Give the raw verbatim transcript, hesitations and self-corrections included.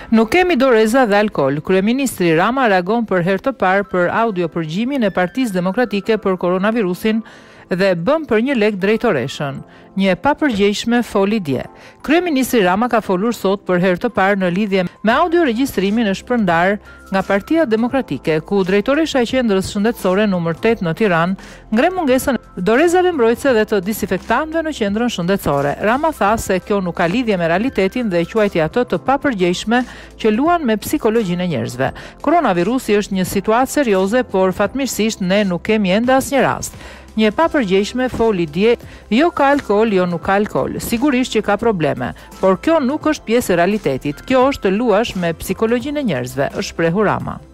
Nuk kemi doreza dhe alkool. Kryeministri Rama reagon për herë të parë për audiopërgjimin e Partisë Demokratike për koronavirusin dhe bëm për një lek drejtoreshën. Një e papërgjegjshme foli dje. Kryeministri Rama ka folur sot për herë të parë në lidhje me audioregjistrimin e shpërndar nga Partia Demokratike, ku drejtoresha e qendrës shëndetësore numër tetë në Tiranë ngre mungesën e dorezave mbrojtëse dhe të disinfektantëve në qendrën shëndetësore. Rama tha se kjo nuk ka lidhje me realitetin dhe quajti atë të papërgjegjshme që luan me psikologjinë e njerëzve. Koronavirusi është një situatë serioze, por fatmirësisht ne nuk kemi ende asnjë rast. Një e papërgjegjshme foli dje, jo ka alkool, jo nuk ka alkool. Sigurisht që ka probleme, por kjo nuk është pjesë e realitetit. Kjo është të luash me psikologjinë e njerëzve, është shprehur Rama.